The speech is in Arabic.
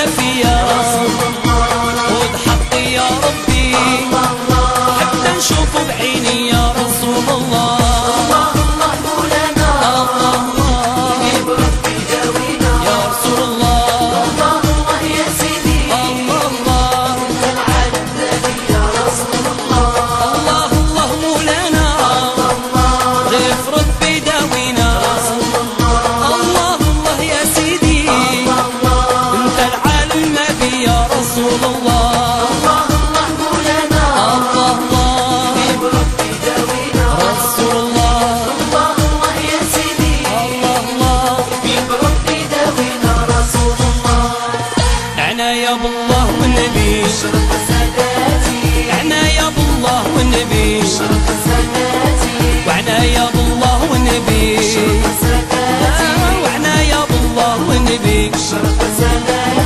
العافية خذ حقي يا ربي حتى نشوف بعيني يا رسول الله. الله مولانا الله بربي داوينا يا رسول الله الله يا سيدي الله انت العالم الذي يا رسول الله الله مولانا غير ربي داوينا الله يا سيدي انت العالم النبي يا رسول الله. الله مولانا الله بربي داوينا رسول الله الله يا سيدي الله بربي داوينا رسول الله. عناية بالله والنبي شرف ساداتي عناية بالله والنبي شرف ساداتي وعناية بالله والنبي شرف ساداتي وعناية بالله والنبي شرف ساداتي